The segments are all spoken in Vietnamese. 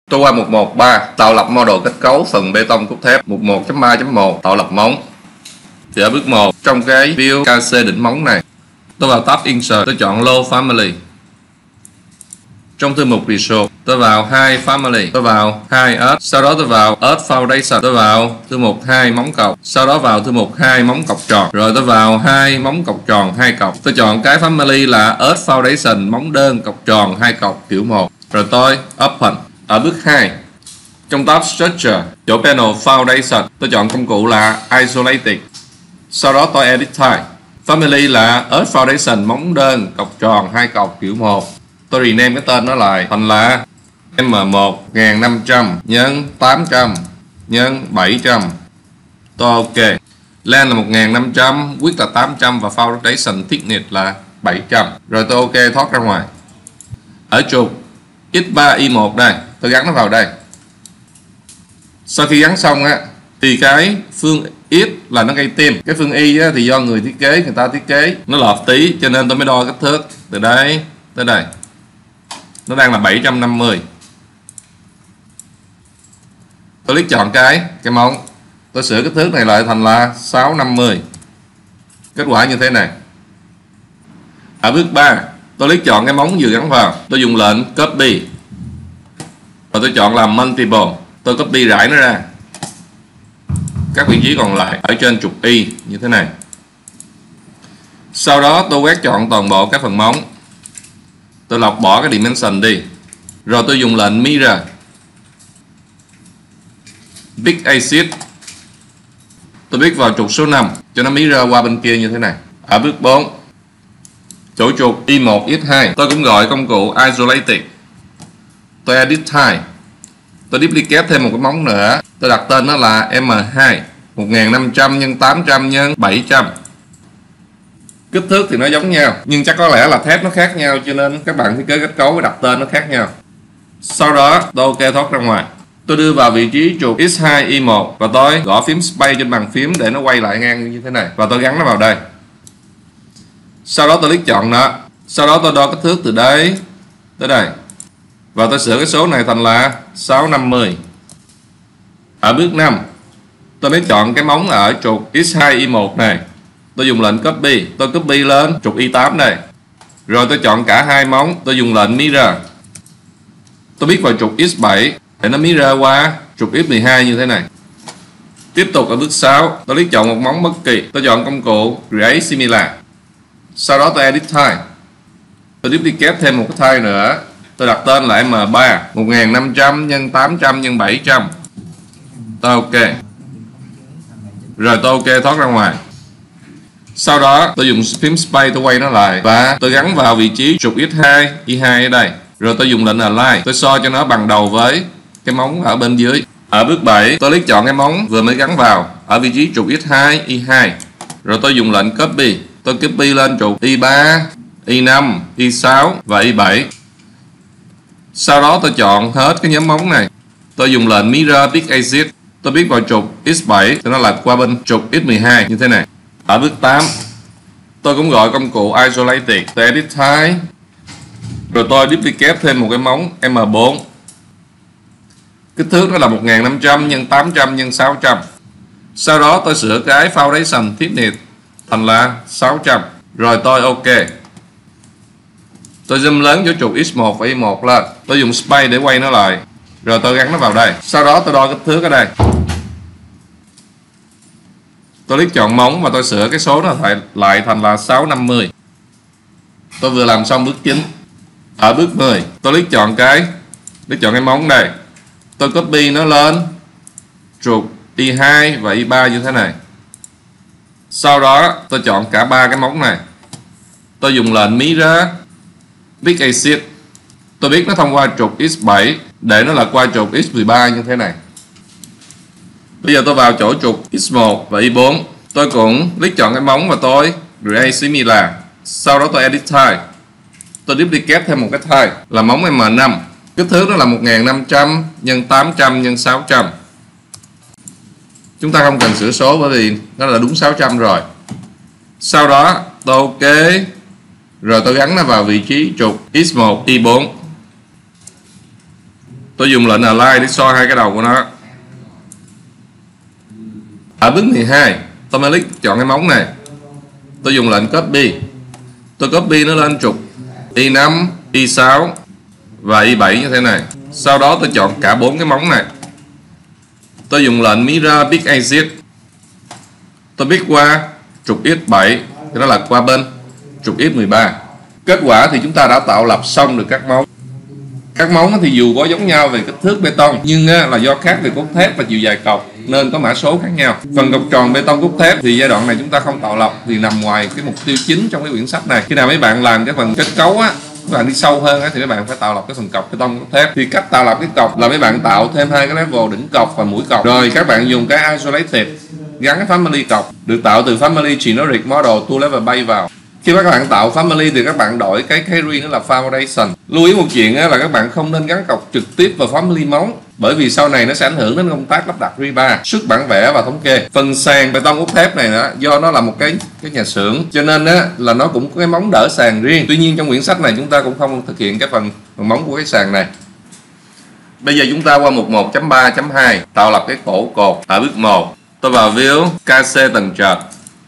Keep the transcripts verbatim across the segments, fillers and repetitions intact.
Tôi qua mục một ba tạo lập model kết cấu phần bê tông cốt thép. Mục một chấm ba chấm một tạo lập móng. Thì ở bước một trong cái view ca xê đỉnh móng này, tôi vào tab Insert, tôi chọn Low Family. Trong thư mục Result, tôi vào hai Family, tôi vào hai Earth, sau đó tôi vào Earth Foundation, tôi vào thư mục hai móng cọc, sau đó vào thư mục hai móng cọc tròn, rồi tôi vào hai móng cọc tròn hai cọc. Tôi chọn cái Family là Earth Foundation móng đơn cọc tròn hai cọc kiểu một, rồi tôi Open. Ở bước hai, trong tab Structure, chỗ Panel Foundation, tôi chọn công cụ là Isolated. Sau đó tôi Edit Type. Family là Earth Foundation móng đơn cọc tròn hai cọc kiểu một. Tôi rename cái tên nó lại thành là M một năm trăm nhân tám trăm nhân bảy trăm. Tôi OK. Length là một nghìn năm trăm, width là tám trăm và Foundation thickness là bảy trăm. Rồi tôi OK thoát ra ngoài. Ở trục X ba Y một đây, tôi gắn nó vào đây. Sau khi gắn xong á thì cái phương X là nó gây tim, cái phương Y á, thì do người thiết kế người ta thiết kế nó lọt tí, cho nên tôi mới đo kích thước từ đây tới đây. Nó đang là bảy trăm năm mươi. Tôi click chọn cái cái móng, tôi sửa kích thước này lại thành là sáu trăm năm mươi. Kết quả như thế này. Ở bước ba, tôi click chọn cái móng vừa gắn vào, tôi dùng lệnh copy và tôi chọn là multiple, tôi copy rải nó ra các vị trí còn lại ở trên trục Y như thế này. Sau đó tôi quét chọn toàn bộ các phần móng, tôi lọc bỏ cái dimension đi, rồi tôi dùng lệnh mirror big axis, tôi pick vào trục số năm cho nó mirror qua bên kia như thế này. Ở bước bốn, chỗ trục Y một X hai, tôi cũng gọi công cụ Isolated, tôi Edit Type, tôi duplicate thêm một cái móng nữa, tôi đặt tên nó là M hai một nghìn năm trăm nhân tám trăm nhân bảy trăm. Kích thước thì nó giống nhau, nhưng chắc có lẽ là thép nó khác nhau, cho nên các bạn thiết kế kết cấu với đặt tên nó khác nhau. Sau đó tôi OK thoát ra ngoài. Tôi đưa vào vị trí trục X hai Y một và tôi gõ phím Space trên bàn phím để nó quay lại ngang như thế này, và tôi gắn nó vào đây. Sau đó tôi click chọn nó, sau đó tôi đo kích thước từ đây tới đây và tôi sửa cái số này thành là sáu trăm năm mươi. Ở bước năm, tôi mới chọn cái móng ở trục X hai Y một này, tôi dùng lệnh copy, tôi copy lên trục Y tám này, rồi tôi chọn cả hai móng, tôi dùng lệnh mirror, tôi biết vào trục X bảy để nó mirror qua trục X mười hai như thế này. Tiếp tục ở bước sáu, tôi click chọn một móng bất kỳ, tôi chọn công cụ Create Similar, sau đó tôi Edit Type, tôi duplicate thêm một cái type nữa, tôi đặt tên là M ba một nghìn năm trăm nhân tám trăm nhân bảy trăm. Tôi OK. Rồi tôi OK thoát ra ngoài. Sau đó tôi dùng phím Space tôi quay nó lại và tôi gắn vào vị trí trục X hai Y hai ở đây. Rồi tôi dùng lệnh Align, tôi so cho nó bằng đầu với cái móng ở bên dưới. Ở bước bảy, tôi click chọn cái móng vừa mới gắn vào ở vị trí trục X hai Y hai. Rồi tôi dùng lệnh copy, tôi copy lên trục Y ba, Y năm, Y sáu và Y bảy. Sau đó tôi chọn hết cái nhóm móng này, tôi dùng lệnh mirror big axis, tôi biết vào trục X bảy thì nó lật qua bên trục X mười hai như thế này. Ở bước tám, tôi cũng gọi công cụ Isolated, tôi Edit Type, rồi tôi duplicate thêm một cái móng M bốn, kích thước nó là một nghìn năm trăm nhân tám trăm nhân sáu trăm. Sau đó tôi sửa cái Foundation thickness thành là sáu trăm, rồi tôi OK. Tôi zoom lớn chỗ trục X một và Y một lên, tôi dùng Space để quay nó lại, rồi tôi gắn nó vào đây. Sau đó tôi đo kích thước ở đây, tôi click chọn móng và tôi sửa cái số nó lại thành là sáu trăm năm mươi. Tôi vừa làm xong bước chín. Ở bước mười, tôi click chọn cái click chọn cái móng đây, tôi copy nó lên trục Y hai và Y ba như thế này. Sau đó tôi chọn cả ba cái móng này, tôi dùng lệnh mirror big axis, tôi biết nó thông qua trục X bảy để nó lật qua trục X mười ba như thế này. Bây giờ tôi vào chỗ trục X một và Y bốn, tôi cũng click chọn cái móng và tôi Create Similar, sau đó tôi Edit Type, tôi duplicate thêm một cái type là móng M năm, kích thước nó là một nghìn năm trăm nhân tám trăm nhân sáu trăm. Chúng ta không cần sửa số bởi vì nó là đúng sáu trăm rồi. Sau đó tôi OK, rồi tôi gắn nó vào vị trí trục X một Y bốn. Tôi dùng lệnh align để so hai cái đầu của nó. Ở bước mười hai, tôi mới click chọn cái móng này. Tôi dùng lệnh copy. Tôi copy nó lên trục i năm, i sáu và i bảy như thế này. Sau đó tôi chọn cả bốn cái móng này. Tôi dùng lệnh mirror pick exit. Tôi pick qua trục x bảy, thì đó là qua bên trục x mười ba. Kết quả thì chúng ta đã tạo lập xong được các móng. Các móng thì dù có giống nhau về kích thước bê tông, nhưng là do khác về cốt thép và chiều dài cọc nên có mã số khác nhau. Phần cọc tròn bê tông cốt thép thì giai đoạn này chúng ta không tạo lập vì nằm ngoài cái mục tiêu chính trong cái quyển sách này. Khi nào mấy bạn làm cái phần kết cấu á, các bạn đi sâu hơn á, thì mấy bạn phải tạo lập cái phần cọc bê tông cốt thép. Thì cách tạo lập cái cọc là mấy bạn tạo thêm hai cái level đỉnh cọc và mũi cọc. Rồi các bạn dùng cái isolated gắn cái family cọc được tạo từ family generic model tool level bay vào. Khi các bạn tạo family thì các bạn đổi cái carry nữa là foundation. Lưu ý một chuyện là các bạn không nên gắn cọc trực tiếp vào family móng, bởi vì sau này nó sẽ ảnh hưởng đến công tác lắp đặt rebar, xuất bản vẽ và thống kê. Phần sàn bê tông cốt thép này đó, do nó là một cái cái nhà xưởng cho nên á, là nó cũng có cái móng đỡ sàn riêng. Tuy nhiên trong quyển sách này chúng ta cũng không thực hiện cái phần, phần móng của cái sàn này. Bây giờ chúng ta qua mục một chấm ba chấm hai tạo lập cái cổ cột. Ở bước một, tôi vào view ca xê tầng trệt.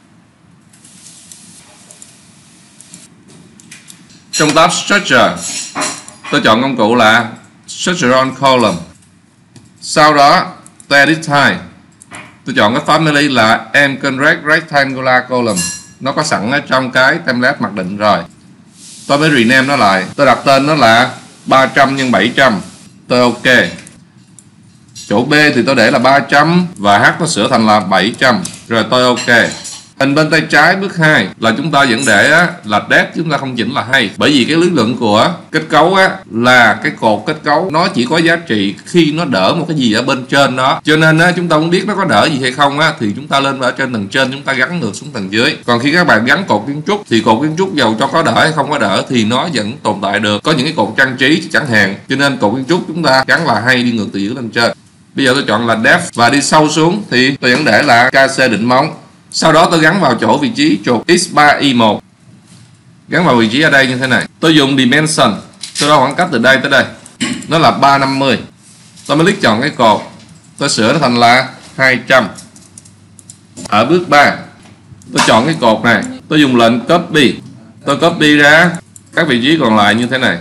Trong tab Structure, tôi chọn công cụ là Structural Column. Sau đó, tôi Edit Type. Tôi chọn cái family là M-Correct Rectangular Column. Nó có sẵn ở trong cái template mặc định rồi. Tôi mới rename nó lại. Tôi đặt tên nó là ba trăm nhân bảy trăm. Tôi OK. Chỗ B thì tôi để là ba trăm và H tôi sửa thành là bảy trăm. Rồi tôi OK. Hình bên tay trái bước hai là chúng ta vẫn để á, là depth, chúng ta không chỉnh là hay. Bởi vì cái lý luận của kết cấu á, là cái cột kết cấu nó chỉ có giá trị khi nó đỡ một cái gì ở bên trên đó. Cho nên á, chúng ta muốn biết nó có đỡ gì hay không á, thì chúng ta lên ở trên tầng trên chúng ta gắn ngược xuống tầng dưới. Còn khi các bạn gắn cột kiến trúc thì cột kiến trúc dầu cho có đỡ hay không có đỡ thì nó vẫn tồn tại được. Có những cái cột trang trí chẳng hạn, cho nên cột kiến trúc chúng ta gắn là hay đi ngược từ dưới lên trên. Bây giờ tôi chọn là depth và đi sâu xuống thì tôi vẫn để là ca xê định móng. Sau đó tôi gắn vào chỗ vị trí trục x ba y một. Gắn vào vị trí ở đây như thế này. Tôi dùng dimension, tôi đo khoảng cách từ đây tới đây. Nó là ba trăm năm mươi. Tôi mới click chọn cái cột. Tôi sửa nó thành là hai trăm. Ở bước ba, tôi chọn cái cột này. Tôi dùng lệnh copy. Tôi copy ra các vị trí còn lại như thế này.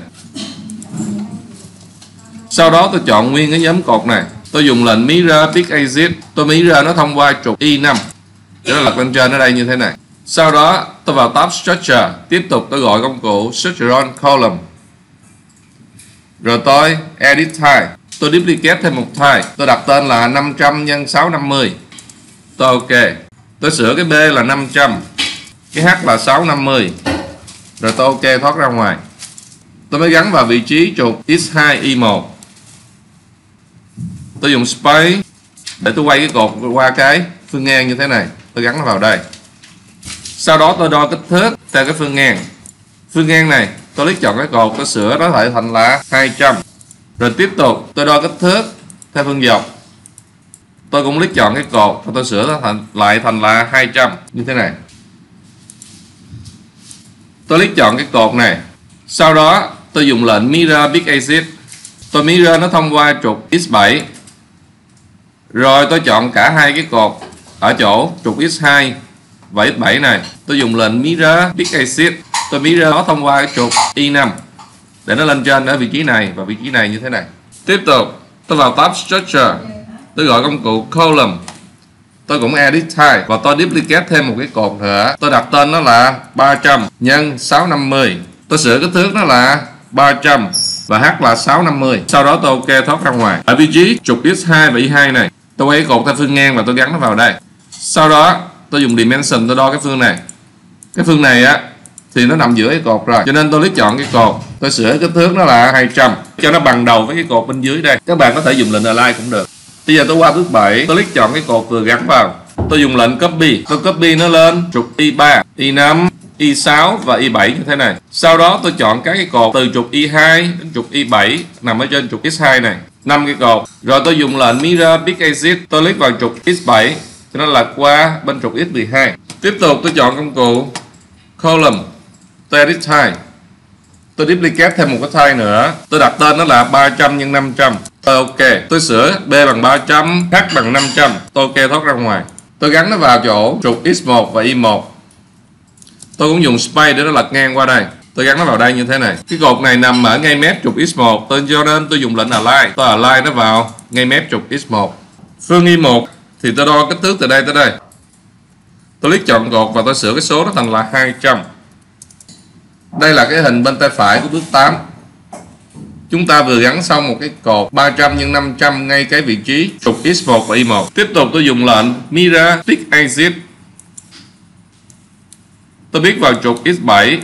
Sau đó tôi chọn nguyên cái nhóm cột này. Tôi dùng lệnh mirror pick exit. Tôi mirror nó thông qua trục i năm. Để nó lật lên trên ở đây như thế này. Sau đó tôi vào tab Structure. Tiếp tục tôi gọi công cụ Structural Column. Rồi tôi Edit Type. Tôi duplicate thêm một type. Tôi đặt tên là năm trăm nhân sáu trăm năm mươi. Tôi OK. Tôi sửa cái B là năm trăm, cái H là sáu trăm năm mươi. Rồi tôi OK thoát ra ngoài. Tôi mới gắn vào vị trí trục x hai y một. Tôi dùng Space để tôi quay cái cột qua cái phương ngang như thế này. Tôi gắn nó vào đây. Sau đó tôi đo kích thước theo cái phương ngang. Phương ngang này tôi click chọn cái cột, tôi sửa nó lại thành là hai trăm. Rồi tiếp tục tôi đo kích thước theo phương dọc. Tôi cũng click chọn cái cột và tôi sửa nó thành, lại thành là hai trăm như thế này. Tôi click chọn cái cột này. Sau đó tôi dùng lệnh mirror pick exit. Tôi mirror nó thông qua trục x bảy. Rồi tôi chọn cả hai cái cột ở chỗ trục x hai và x bảy này. Tôi dùng lệnh mirror pick exit. Tôi mirror nó thông qua cái trục i năm để nó lên trên ở vị trí này và vị trí này như thế này. Tiếp tục tôi vào tab Structure. Tôi gọi công cụ Column. Tôi cũng Edit Type và tôi duplicate thêm một cái cột nữa. Tôi đặt tên nó là ba trăm nhân sáu trăm năm mươi. Tôi sửa kích thước nó là ba trăm và H là sáu trăm năm mươi. Sau đó tôi OK thoát ra ngoài. Ở vị trí trục x hai và y hai này, tôi quay cái cột theo phương ngang và tôi gắn nó vào đây. Sau đó tôi dùng dimension, tôi đo cái phương này. Cái phương này á thì nó nằm giữa cái cột rồi, cho nên tôi click chọn cái cột. Tôi sửa kích thước nó là hai trăm cho nó bằng đầu với cái cột bên dưới đây. Các bạn có thể dùng lệnh align cũng được. Bây giờ tôi qua bước bảy. Tôi click chọn cái cột vừa gắn vào. Tôi dùng lệnh copy. Tôi copy nó lên trục i ba, i năm, i sáu và i bảy như thế này. Sau đó tôi chọn các cái cột từ trục i hai đến trục i bảy nằm ở trên trục x hai này, năm cái cột. Rồi tôi dùng lệnh mirror pick exit. Tôi click vào trục x bảy cho nó là qua bên trục x mười hai. Tiếp tục tôi chọn công cụ Column. Tôi Edit Type. Tôi duplicate thêm một cái type nữa. Tôi đặt tên nó là ba trăm nhân năm trăm. Tôi ok, tôi sửa B bằng ba trăm, H bằng năm trăm. Tôi ok thoát ra ngoài. Tôi gắn nó vào chỗ trục x một và y một. Tôi cũng dùng space để nó lật ngang qua đây. Tôi gắn nó vào đây như thế này. Cái cột này nằm ở ngay mép trục x một, tôi cho nên tôi dùng lệnh align. Tôi align nó vào ngay mép trục x một. Phương y một thì tôi đo kích thước từ đây tới đây. Tôi click chọn cột và tôi sửa cái số nó thành là hai trăm. Đây là cái hình bên tay phải của bước tám. Chúng ta vừa gắn xong một cái cột ba trăm nhân năm trăm ngay cái vị trí trục x một và y một. Tiếp tục tôi dùng lệnh Mirror Pick Exit. Tôi pick vào trục x bảy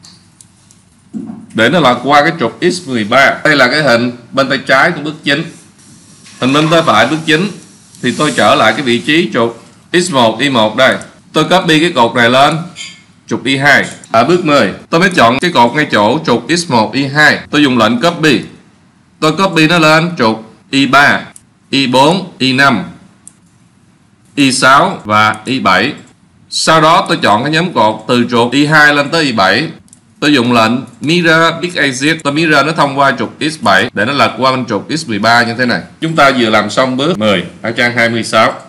để nó lọt qua cái trục x mười ba. Đây là cái hình bên tay trái của bước chín. Hình bên tay phải bước chín thì tôi trở lại cái vị trí trục x một, y một đây. Tôi copy cái cột này lên trục y hai. Ở bước mười tôi mới chọn cái cột ngay chỗ trục x một, y hai. Tôi dùng lệnh copy. Tôi copy nó lên trục y ba, y bốn, y năm, y sáu và y bảy. Sau đó tôi chọn cái nhóm cột từ trục y hai lên tới y bảy. Tôi dùng lệnh Mirror Pick Exit. Tôi mirror nó thông qua trục x bảy để nó lật qua bên trục x mười ba như thế này. Chúng ta vừa làm xong bước mười ở trang hai mươi sáu.